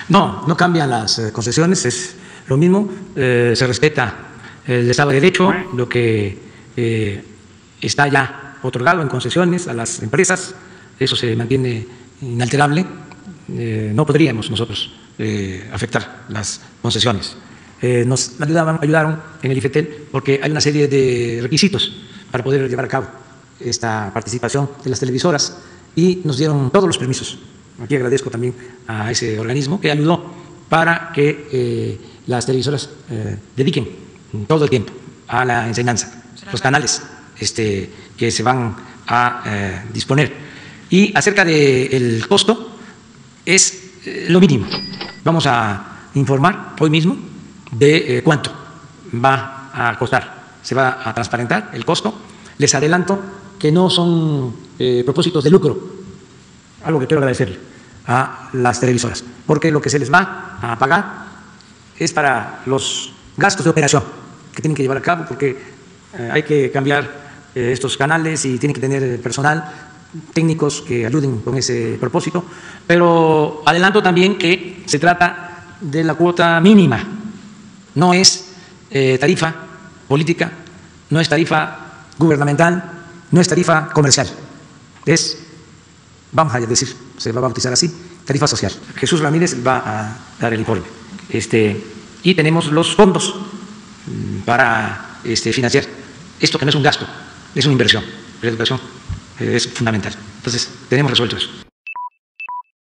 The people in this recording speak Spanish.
No, no cambian las concesiones, es lo mismo, se respeta el Estado de Derecho, lo que está ya otorgado en concesiones a las empresas, eso se mantiene inalterable, no podríamos nosotros afectar las concesiones. Nos ayudaron en el IFETEL porque hay una serie de requisitos para poder llevar a cabo esta participación de las televisoras y nos dieron todos los permisos. Aquí agradezco también a ese organismo que ayudó para que las televisoras dediquen todo el tiempo a la enseñanza, los canales que se van a disponer. Y acerca del costo, es lo mínimo. Vamos a informar hoy mismo de cuánto va a costar. Se va a transparentar el costo. Les adelanto que no son propósitos de lucro, algo que quiero agradecerle a las televisoras, porque lo que se les va a pagar es para los gastos de operación que tienen que llevar a cabo, porque hay que cambiar estos canales y tienen que tener personal, técnicos que ayuden con ese propósito, pero adelanto también que se trata de la cuota mínima, no es tarifa política, no es tarifa gubernamental, no es tarifa comercial, es, vamos a decir, se va a bautizar así, tarifa social. Jesús Ramírez va a dar el informe. Y tenemos los fondos para financiar esto, que no es un gasto, es una inversión. La educación es fundamental. Entonces, tenemos resuelto eso.